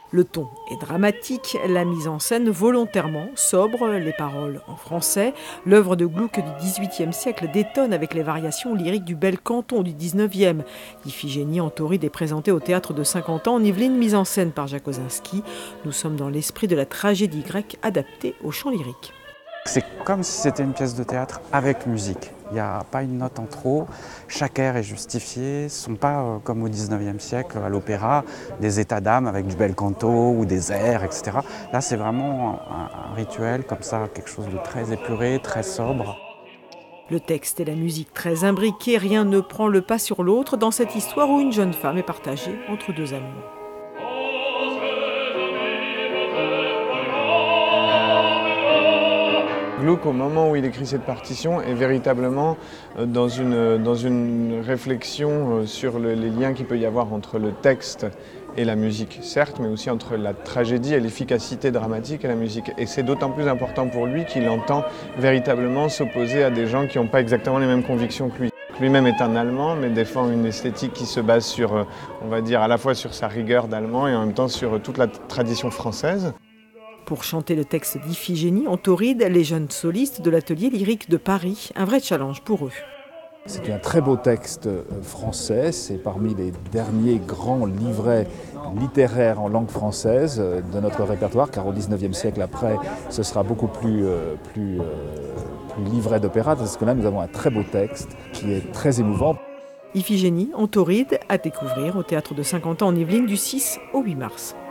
Le ton est dramatique, la mise en scène volontairement sobre, les paroles en français. L'œuvre de Gluck du XVIIIe siècle détonne avec les variations lyriques du bel canton du XIXe. Iphigénie en Tauride est présentée au théâtre de Saint-Quentin en Yvelines, mise en scène par Jacques Osinski. Nous sommes dans l'esprit de la tragédie grecque adaptée au chant lyrique. C'est comme si c'était une pièce de théâtre avec musique. Il n'y a pas une note en trop, chaque air est justifié. Ce ne sont pas, comme au XIXe siècle, à l'opéra, des états d'âme avec du bel canto ou des airs, etc. Là, c'est vraiment un rituel comme ça, quelque chose de très épuré, très sobre. Le texte et la musique très imbriqués, rien ne prend le pas sur l'autre dans cette histoire où une jeune femme est partagée entre deux amours. Gluck, au moment où il écrit cette partition, est véritablement dans une réflexion sur les liens qu'il peut y avoir entre le texte et la musique, certes, mais aussi entre la tragédie et l'efficacité dramatique et la musique. Et c'est d'autant plus important pour lui qu'il entend véritablement s'opposer à des gens qui n'ont pas exactement les mêmes convictions que lui. Lui-même est un Allemand, mais défend une esthétique qui se base sur, on va dire, à la fois sur sa rigueur d'Allemand et en même temps sur toute la tradition française. Pour chanter le texte d'Iphigénie en Tauride, les jeunes solistes de l'atelier lyrique de Paris, un vrai challenge pour eux. C'est un très beau texte français, c'est parmi les derniers grands livrets littéraires en langue française de notre répertoire, car au XIXe siècle après, ce sera beaucoup plus livret d'opéra, parce que là nous avons un très beau texte qui est très émouvant. Iphigénie en Tauride à découvrir au théâtre de Saint-Quentin en Yvelines du 6 au 8 mars.